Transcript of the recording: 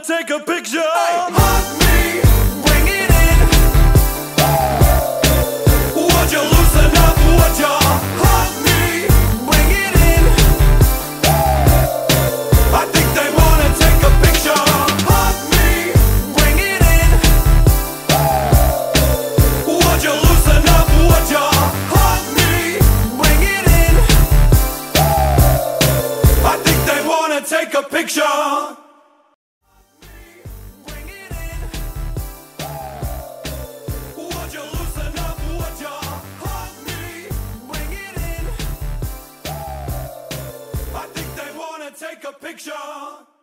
take a picture. Hey, hug me, bring it in. Would you loosen up, would you? Hug me, bring it in. I think they wanna take a picture. Hug me, bring it in. Would you loosen up, would you? Hug me, bring it in. I think they wanna take a picture. Bring it in. Would you loosen up, would you? Hug me, bring it in. I think they wanna take a picture.